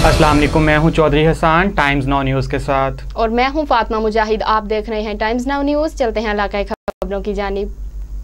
अस्सलाम वालेकुम, मैं हूं Chaudhry Hasan Times Now news के साथ। और मैं हूं फातिमा मुजाहिद। आप देख रहे हैं टाइम्स नाउ न्यूज़। चलते हैं इलाकाई खबरों की जानिब।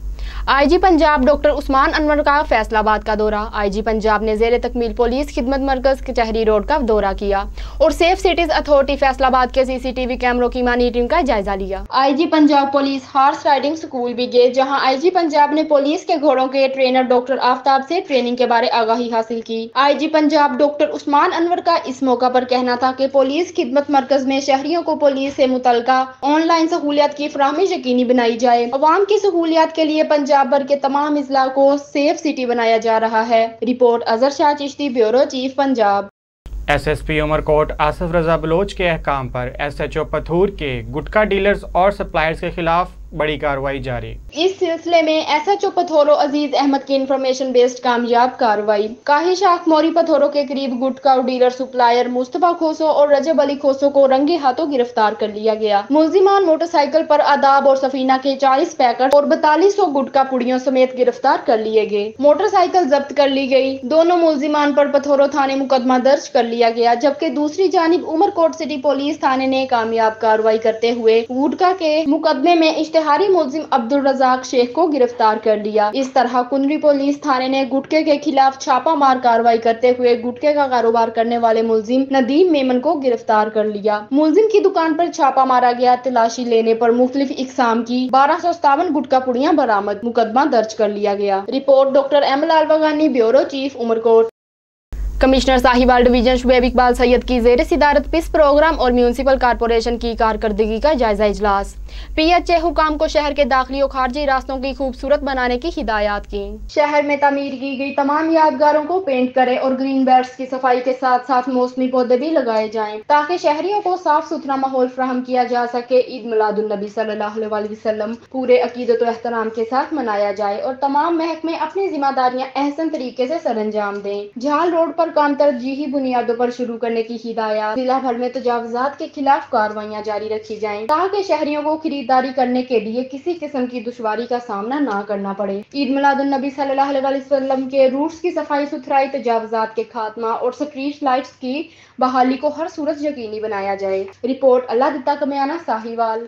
आईजी पंजाब डॉक्टर उस्मान अनवर का फैसलाबाद का दौरा। आईजी पंजाब ने ज़ेरे तकमील पुलिस खिदमत मरकज कचहरी रोड का दौरा किया और सेफ सिटीज अथॉरिटी फैसलाबाद के सीसीटीवी कैमरों की मॉनिटरिंग का जायजा लिया। IG Punjab police horse riding school भी गए, जहां आईजी पंजाब ने पुलिस के घोड़ों के ट्रेनर डॉक्टर आफ्ताब से ट्रेनिंग के बारे आगाही हासिल की। आईजी पंजाब डॉक्टर उस्मान अनवर का इस मौका पर कहना था कि पुलिस खिदमत मरकज में शहरियों को पुलिस से मुतल्लिका ऑनलाइन सहूलियत की फराहमी यकीनी बनाई जाए। अवाम की सहूलियत के लिए पंजाब भर के तमाम इजला को सेफ सिटी बनाया जा रहा है। Report Azhar Shah Chishti, bureau chief Punjab. SSP Umerkot Asif Raza Baloch के अहकाम पर एसएचओ पथूर के गुटखा डीलर्स और सप्लायर्स के खिलाफ बड़ी कार्रवाई जारी। इस सिलसिले में एसएचओ पथोरो अजीज अहमद की इंफॉर्मेशन बेस्ड कामयाब कार्रवाई। काहिश मोरी पथोरो के करीब गुटखा डीलर सप्लायर मुस्तफा खोसो और रजब अली खोसो को रंगे हाथों गिरफ्तार कर लिया गया। मुलजिमान मोटरसाइकिल पर आदाब और सफीना के 40 पैकेट और 4200 गुटखा पुड़ियों समेत गिरफ्तार कर लिए गए। मोटरसाइकिल जब्त कर ली गई। दोनों मुलजिमान पर पथोरो थाने मुकदमा दर्ज कर लिया गया, जबकि दूसरी जानिब उमरकोट सिटी पुलिस थाने ने कामयाब कार्रवाई करते हुए गुटखा के मुकदमे में इश्तेहारी मुलजिम अब्दुल रजाक शेख को गिरफ्तार कर लिया। इस तरह कुंदरी पुलिस थाने ने गुटखे के खिलाफ छापा मार कार्रवाई करते हुए गुटखे का कारोबार करने वाले मुलजिम नदीम मेमन को गिरफ्तार कर लिया। मुलजिम की दुकान पर छापा मारा गया। तलाशी लेने पर मुख्तलिफ इकसाम की 1257 गुटखा पुड़ियां बरामद। मुकदमा दर्ज कर लिया गया। Report doctor M Lalwagani, bureau chief, Umerkot. Commissioner Sahiwal division Shoaib Iqbal Syed की ज़ेर सिदारत पीस प्रोग्राम और म्यूनसिपल कारपोरेशन की कारकर्दगी का जायजा इजलास। पीएचए हुकाम को शहर के दाखिली और खारजी रास्तों की खूबसूरत बनाने की हिदायत की। शहर में तामीर की गई तमाम यादगारों को पेंट करें और ग्रीन बेल्ट्स की सफाई के साथ साथ मौसमी पौधे भी लगाए जाएं, ताकि शहरियों को साफ सुथरा माहौल फराहम किया जा सके। ईद मिलादुन नबी सल्लल्लाहु अलैहि वसल्लम पूरे अकीदत और एहतराम के साथ मनाया जाए और तमाम महकमे अपनी जिम्मेदारियां अहसन तरीके से सरअंजाम दें। झाल रोड पर काम तरजीही बुनियादों पर शुरू करने की हिदायत। जिला भर में तजावुजात के खिलाफ कार्रवाइयां जारी रखी जाएं, ताकि शहरियों को खरीदारी करने के लिए किसी किस्म की दुश्वारी का सामना ना करना पड़े। ईद मिलादुन नबी सल्लल्लाहु अलैहि वसल्लम के रूट्स की सफाई सुथराई, तजावुजात के खात्मा और स्ट्रीट लाइट्स की बहाली को हर सूरत यकीनी बनाया जाए। रिपोर्ट अल्लाह दिता कमियाना, साहिवाल।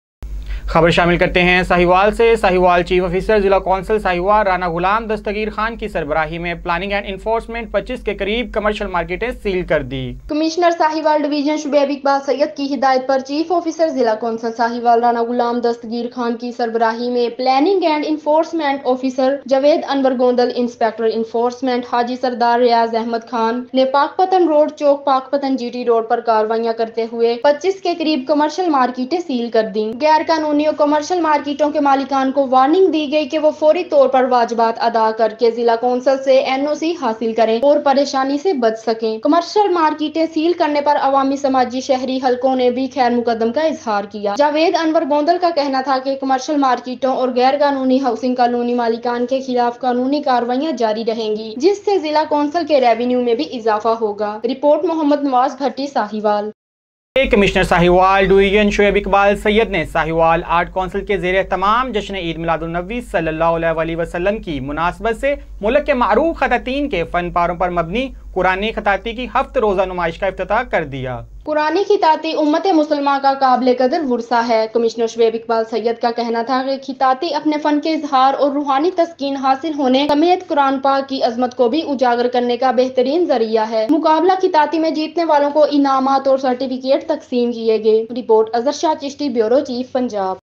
खबर शामिल करते हैं साहिवाल से। साहिवाल चीफ ऑफिसर जिला कौंसिल साहिवाल राना गुलाम दस्तगीर खान की सरबराही में प्लानिंग एंड इन्फोर्समेंट 25 के करीब कमर्शियल मार्केटें सील कर दी। कमिश्नर साहिवाल डिवीजन शुएब इकबाल सैयद की हिदायत पर चीफ ऑफिसर जिला कौंसिल साहिवाल राना गुलाम दस्तगीर खान की सरबराही में planning and enforcement officer Javed Anwar Gondal, inspector enforcement Haji Sardar Riaz Ahmed Khan ने पाकपतन रोड चौक पाकपतन जीटी रोड पर कार्रवाइयां करते हुए 25 के करीब कमर्शियल मार्केटें सील कर दी। गैर कानूनी कमर्शियल मार्केटों के मालिकान को वार्निंग दी गई कि वो फौरी तौर पर वाजिबात अदा करके जिला कौंसिल से एनओसी हासिल करें और परेशानी से बच सकें। कमर्शियल मार्केटें सील करने पर अवामी समाजी शहरी हलकों ने भी खैर मुकदम का इजहार किया। जावेद अनवर गोंदल का कहना था कि कमर्शियल मार्केटों और गैर कानूनी हाउसिंग कॉलोनी मालिकान के खिलाफ कानूनी कार्रवाइयां जारी रहेंगी, जिससे जिला कौंसिल के रेवेन्यू में भी इजाफा होगा। Report Mohammad Nawaz Bhatti, Sahiwal. Commissioner Sahiwal division Shoaib Iqbal Syed ने साहिवाल आर्ट काउंसिल के ज़ेरे तमाम जश्न ईद मिलादुन नबी सल्लल्लाहु अलैहि वसल्लम की मुनासबत से मुल्क के मारूफ खतातीन के फन पारों पर मबनी कुरानी खताती की हफ्त रोज़ा नुमाइश का इफ्तिताह कर दिया। कुरानी खिताती उम्मत मुसलमान का काबिल कदर वर्सा है। कमिश्नर शुएब इकबाल सैयद का कहना था कि खिताती अपने फन के इजहार और रूहानी तस्कीन हासिल होने समेत कुरान पाक की अजमत को भी उजागर करने का बेहतरीन जरिया है। मुकाबला खिताती में जीतने वालों को इनामात और सर्टिफिकेट तकसीम किए गए। Report Azhar Shah Chishti, bureau chief, Punjab.